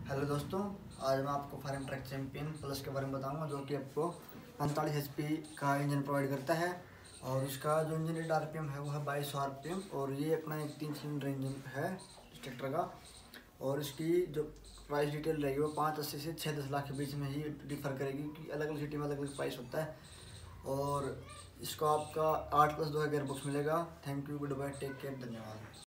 Hello दोस्तों, आज मैं आपको फार्म ट्रक चैंपियन प्लस के बारे में बताऊंगा, जो कि आपको 45 HP का इंजन प्रोवाइड करता है। और इसका जो इंजन रेट RPM है वो है 2200 RPM। और ये अपना एक 3 सिलेंडर इंजन है इस ट्रैक्टर का। और इसकी जो प्राइस डिटेल रहेगी वो 580 से 6-10 लाख के बीच में ही डिफर करेगी, क्योंकि अलग अलग सिटी में अलग अलग प्राइस होता है। और इसको आपका 8+2 का गेयर बॉक्स मिलेगा। Thank you, good bye, take care, धन्यवाद।